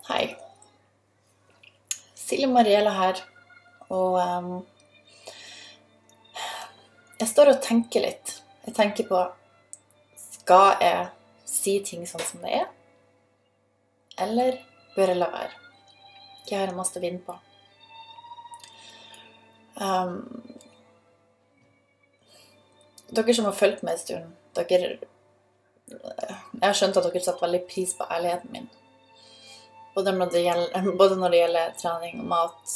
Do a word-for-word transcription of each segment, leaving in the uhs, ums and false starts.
Hei. Silje Mariela her, og um, jeg står og tenker litt. Jeg tenker på, skal jeg si ting sånn som det er? Eller bør jeg la være? Hva har jeg masse å vinne på? Um, dere som har fulgt meg en stund, dere, jeg har skjønt at dere satt veldig pris på ærligheten min. Både når det gjelder, både når det gjelder trening og mat,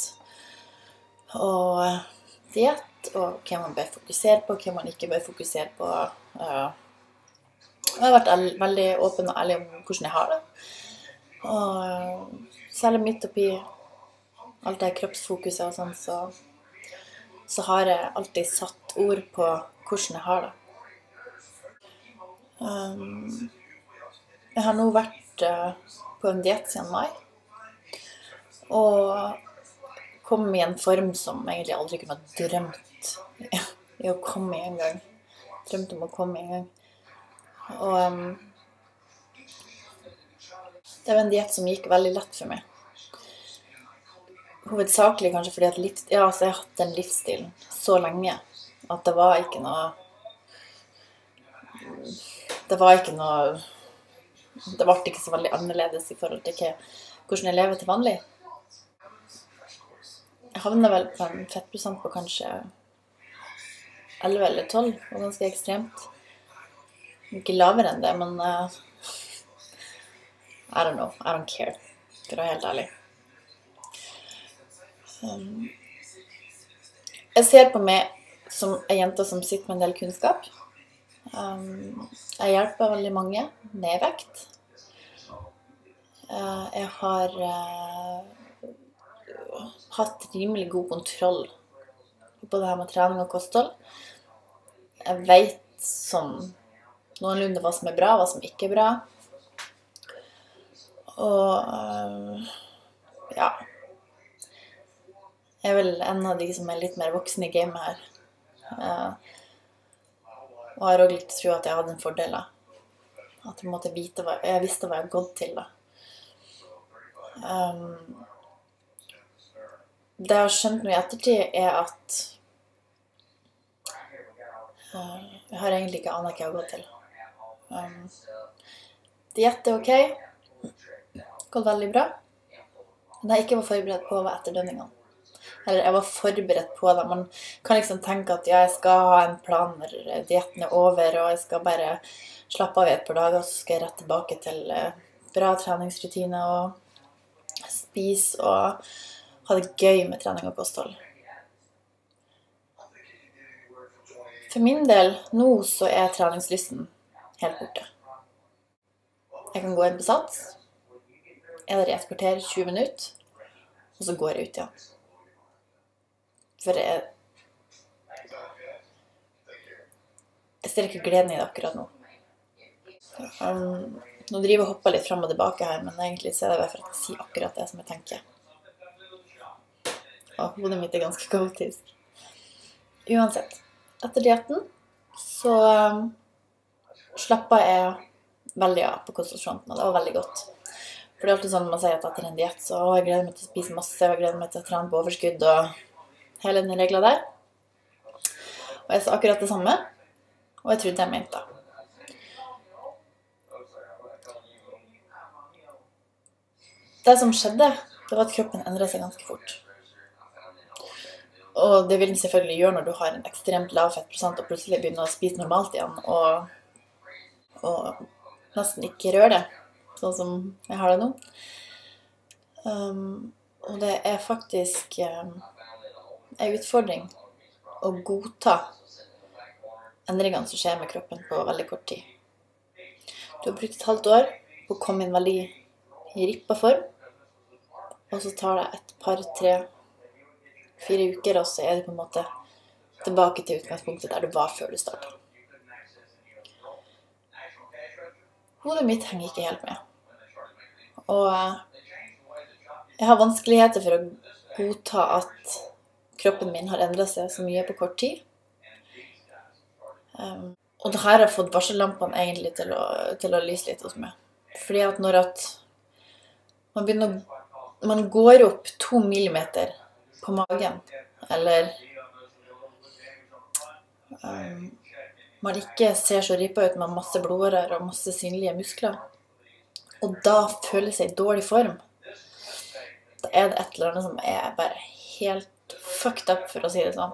og diett, og hva man bør fokusere på, hva man ikke bør fokusere på. Jeg har vært veldig åpen og ærlig om hvordan jeg har det. Og særlig midt oppi alt det kroppsfokuset og sånn, så, så har jeg alltid satt ord på hvordan jeg har det. Um, jeg har nå vært uh, på en diett siden mai, og kom i en form som egentlig aldri kunne ha drømt i å komme i en gang. Drømt om å komme i en gang. Og um, det var en diett som gikk veldig lett for meg. Hovedsakelig kanskje fordi at livs, ja, altså jeg har hatt den livsstilen så lenge at det var ikke noe det var ikke noe det ble ikke så veldig annerledes i forhold til hvordan jeg lever til vanlig. Jeg havnet vel på en fettprosent på kanskje elleve eller tolv, og ganske ekstremt. Ikke lavere enn det, men uh, I don't know, I don't care, for å være helt ærlig. Um, jeg ser på meg som en jente som sitter med en del kunnskap. Um, jeg hjelper veldig mange med vekt. Uh, jeg har uh, hatt rimelig god kontroll på det her med trening og kosthold. Jeg vet sånn noenlunde hva som er bra, hva som ikke er bra. Og uh, ja, jeg er vel en av de som er litt mer voksen i gamet her. Uh, Og jeg har også litt tro at jeg hadde en fordel da. At jeg måtte vite hva, jeg visste hva jeg hadde gått til da. Um, det jeg har skjønt nå i ettertid er at uh, jeg har egentlig ikke anet hva jeg har gått til. Um, diett er ok. Gått veldig bra. Men jeg ikke var forberedt på hva etterdønningene. Eller jeg var forberedt på det. Man kan liksom tenke at ja, jeg skal ha en plan når dietten er over, og jeg skal bare slappe av i et par dager, og så skal jeg rett tilbake til bra treningsrutiner og spise og ha det gøy med trening og kosthold. For min del, nå så er treningslysten helt borte. Jeg kan gå inn på sats, er der i et kvarter, tjue minutter, og så går jeg ut igjen. For jeg, jeg ser ikke gleden i det akkurat nå. Um, nå driver jeg og hopper litt frem og tilbake her, men egentlig så er det bare for at jeg sier akkurat det som jeg tenker. Og hodet mitt er ganske kaotisk. Uansett, etter dietten så um, slappet jeg veldig av på kostholdsfronten, og det var veldig godt. For det er alltid sånn man sier at etter en diett så å, jeg gleder meg til å spise masse, jeg gleder meg til å trene på overskudd og hele den regla der. Og jeg sa akkurat det samme, og jeg trodde jeg mente det. Det som skjedde, det var at kroppen endret seg ganske fort. Og det vil den selvfølgelig gjøre når du har en ekstremt lav fettprosent og plutselig begynner å spise normalt igjen, og, og nesten ikke røre det, sånn som jeg har det nå. Um, og det er faktisk um, en utfordring å godta endringene som skjer med kroppen på veldig kort tid. Du har brukt et halvt år på å komme inn veldig i rippa form, og så tar det et par, tre, fire uker, og så er du på en måte tilbake til utgangspunktet der du var før du startet. Hodet mitt henger ikke helt med. Og jeg har vanskeligheter for å godta at kroppen min har endret seg så mye på kort tid. Um, og det her har fått varsellampene egentlig til å, til å lyse litt hos meg. Fordi at når at man begynner å, man går opp to millimeter på magen, eller um, man ikke ser så rippet ut med masse blodårer og masse synlige muskler, og da føler seg i dårlig form, da er det et eller annet som er bare helt fucked up, for å si det sånn.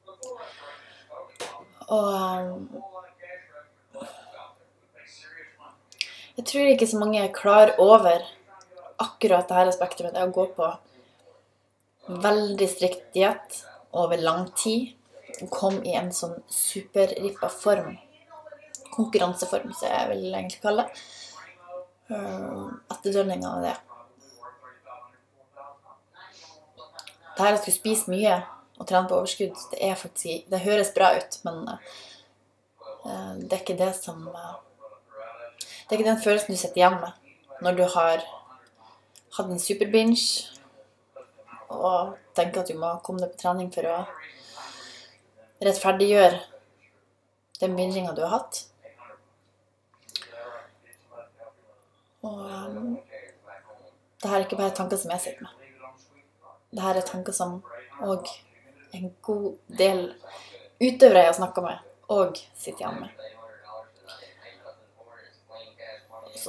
Og um, jeg tror ikke så mange er klar over akkurat dette aspektet med det å gå på veldig strikt diett over lang tid, og kom i en sånn superrippa form, konkurranseform, så jeg vil egentlig kalle det, etterdønningen av det. Det her å skulle spise mye og trene på overskudd, det er faktisk, det høres bra ut, men uh, det er ikke det som, uh, det er ikke den følelsen du sitter igjen med når du har hatt en superbinge, og tenker at du må komme deg på trening for å rettferdiggjøre den bingingen du har hatt. Og um, det her er ikke bare tanker som jeg sitter med. Det her er tanker som og en god del utøvere jeg har snakket med, og sitter igjen med. Så,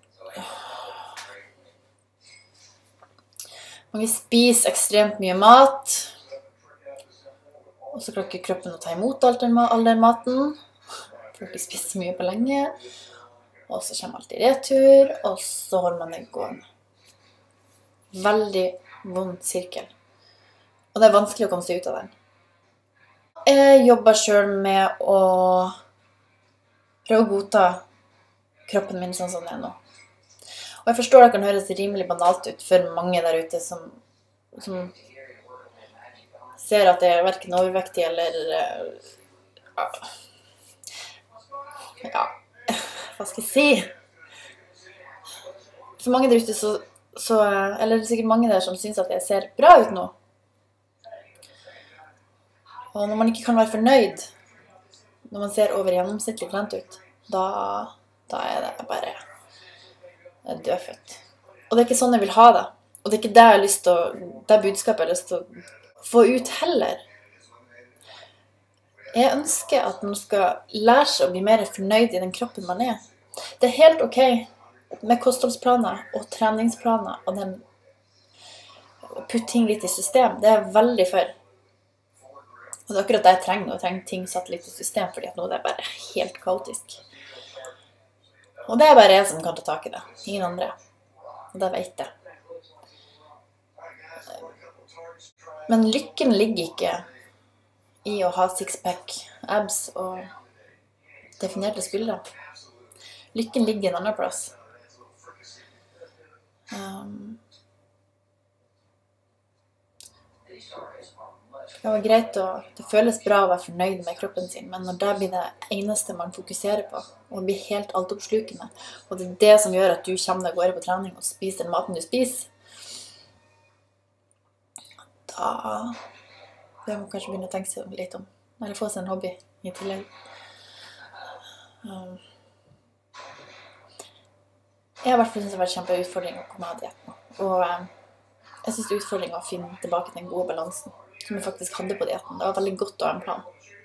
mange spiser ekstremt mye mat, og så klarer ikke kroppen å ta imot all den maten, for ikke spise så mye på lenge, og så kommer alt i retur, og så holder man det gående. Veldig vond sirkel. Og det er vanskelig å komme seg ut av den. Jeg jobber selv med å prøve å godta kroppen min sånn som den er nå. Og jeg forstår det kan høres rimelig banalt ut for mange der ute som, som ser at det er hverken overvektig eller uh, ja, hva skal jeg si? For mange der ute så, så eller det er sikkert mange der som synes at jeg ser bra ut nå. Og når man ikke kan være fornøyd, når man ser over gjennomsnittlig trent ut, da, da er det bare dødfødt. Og det er ikke sånn jeg vil ha det. Og det er ikke det jeg har lyst til å, det budskapet jeg har lyst til å få ut heller. Jeg ønsker at man skal lære seg å bli mer fornøyd i den kroppen man er. Det er helt ok med kostholdsplaner og treningsplaner og den, å putte ting litt i system. Det er jeg veldig for. Og det er akkurat det jeg trenger nå. Jeg trenger ting satt litt i system, fordi at nå det er bare helt kaotisk. Og det er bare jeg som kan ta tak i det. Ingen andre. Og det vet jeg. Men lykken ligger ikke i å ha sixpack, abs og definerte skuldre. Lykken ligger en annen plass. Um, det var greit å, det føles bra å være fornøyd med kroppen sin, men når det blir det eneste man fokuserer på, og blir helt altoppslukende, og det er det som gjør at du kommer deg av gårde på trening og spiser den maten du spiser, da bør man kanskje begynne å tenke seg litt om, eller få seg en hobby i tillegg. Um, jeg har i hvert fall synes det har vært kjempeutfordring å komme av dietten, og um, jeg synes det er utfordring å finne tilbake til den gode balansen som jeg faktisk hadde på dietten. Det var veldig godt å ha en plan.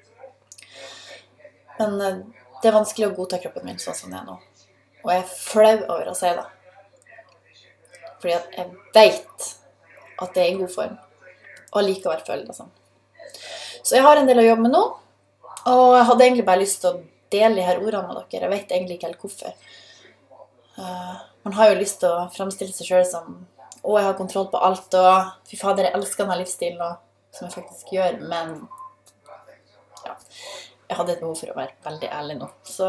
Men uh, det er vanskelig å godta kroppen min sånn som det er nå, og jeg er flau over å si det. Fordi at jeg vet at det er i god form, og likevel føler det sånn. Så jeg har en del å jobbe med nå, og jeg hadde egentlig bare lyst til å dele de her ordene med dere. Jeg vet egentlig ikke helt hvorfor. Uh, man har jo lyst til å fremstille seg selv som «Å, jeg har kontroll på alt», og «Fy fader, jeg elsker denne livsstilen», og, som jeg faktisk gjør, men ja, jeg hadde et behov for å være veldig ærlig nå. Så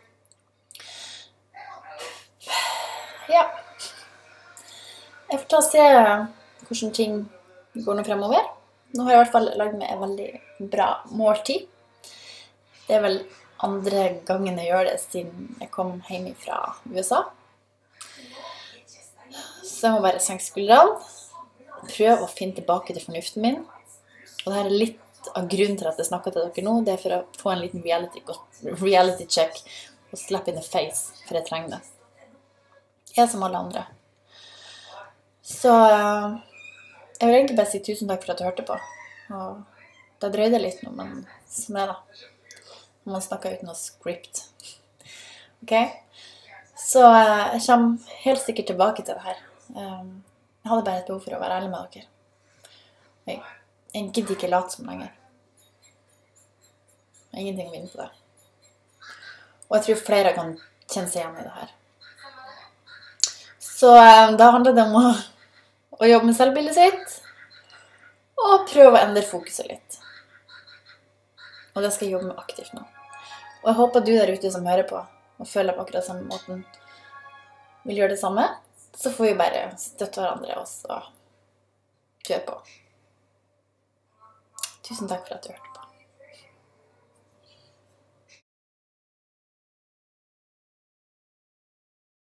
ja, jeg får ta og se hvordan ting går nå fremover. Nå har jeg i hvert fall laget meg en veldig bra måltid. Det er vel andre gangen jeg gjør det siden jeg kom hjem fra U S A. Så jeg må bare senke skuldrene, prøve å finne tilbake til fornuften min. Og dette er litt av grunnen til at jeg snakker til dere nå, det er for å få en liten reality, reality check og slap in the face, for jeg trenger det. Jeg er som alle andre. Så jeg vil egentlig bare si tusen takk for at du hørte på. Og det drøyde litt nå, men sånn er det. Man snakker uten noe script. Ok? Så jeg kommer helt sikkert tilbake til det her. Jeg hadde bare et behov for å være ærlig med dere. Jeg, jeg gidder ikke late som lenger. Ingenting å vinne på det. Og jeg tror flere kan kjenne seg igjen i det her. Så da handler det om å, å jobbe med selvbildet sitt, og prøve å endre fokuset litt. Og det skal jeg jobbe med aktivt nå. Og jeg håper du der ute som hører på, og føler på akkurat samme måten, vil gjøre det samme. Så får vi bare støtte hverandre og så kjøre på. Tusen takk for at du hørte på.